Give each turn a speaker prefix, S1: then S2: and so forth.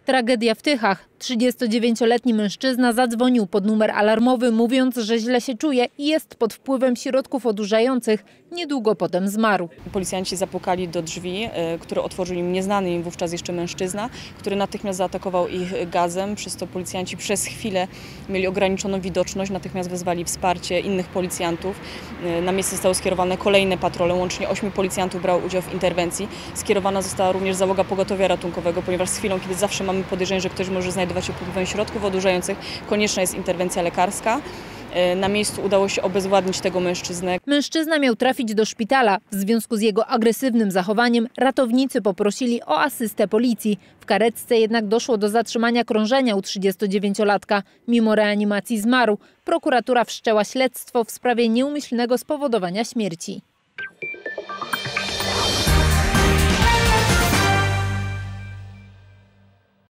S1: Tragedia w Tychach. 39-letni mężczyzna zadzwonił pod numer alarmowy, mówiąc, że źle się czuje i jest pod wpływem środków odurzających. Niedługo potem zmarł.
S2: Policjanci zapukali do drzwi, które otworzył im nieznany im wówczas jeszcze mężczyzna, który natychmiast zaatakował ich gazem. Przez to policjanci przez chwilę mieli ograniczoną widoczność, natychmiast wezwali wsparcie innych policjantów. Na miejsce zostały skierowane kolejne patrole, łącznie 8 policjantów brało udział w interwencji. Skierowana została również załoga pogotowia ratunkowego, ponieważ z chwilą, kiedy zawsze mamy podejrzenie, że ktoś może znajdować się pod wpływem środków odurzających, konieczna jest interwencja lekarska. Na miejscu udało się obezwładnić tego mężczyznę.
S1: Mężczyzna miał trafić do szpitala. W związku z jego agresywnym zachowaniem ratownicy poprosili o asystę policji. W karetce jednak doszło do zatrzymania krążenia u 39-latka. Mimo reanimacji zmarł. Prokuratura wszczęła śledztwo w sprawie nieumyślnego spowodowania śmierci.